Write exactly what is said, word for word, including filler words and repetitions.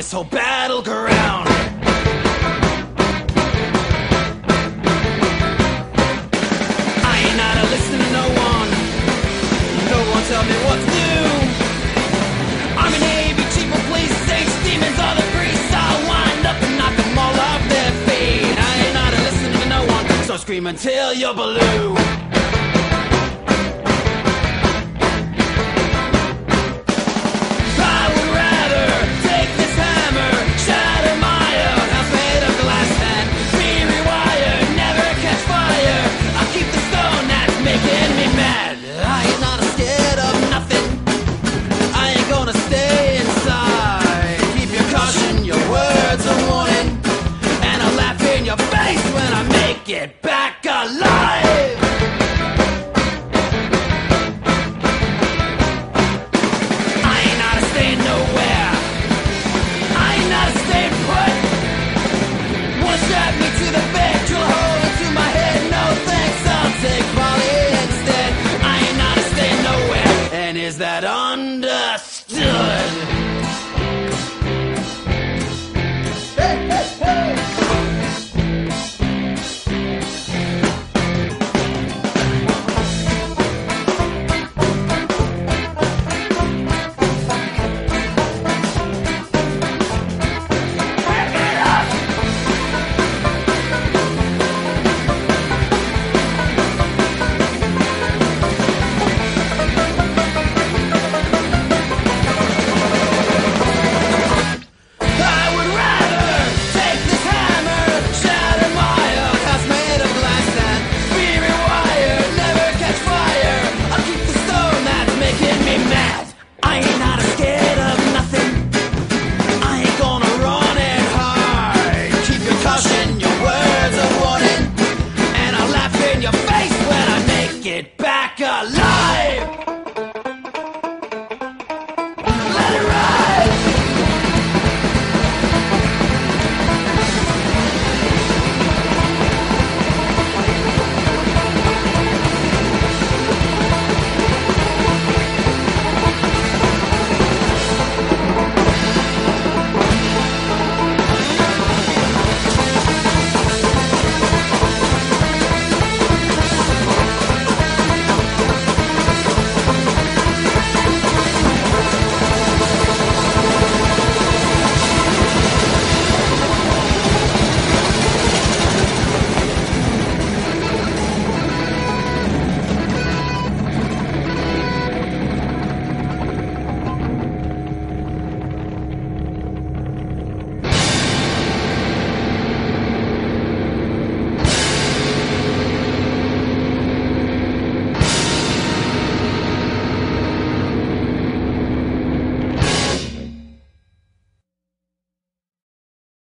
this whole battleground. I ain't not a listening to no one. No one tell me what to do. Army, Navy, chief of police, saints, demons, all the priests. I'll wind up and knock them all off their feet. I ain't not a listening to no one, so scream until you're blue. Get back alive! I ain't not a staying nowhere. I ain't not a staying put. One strap me to the bed, drill a hole into my head. No thanks, I'll take volley instead. I ain't not a staying nowhere. And is that understood?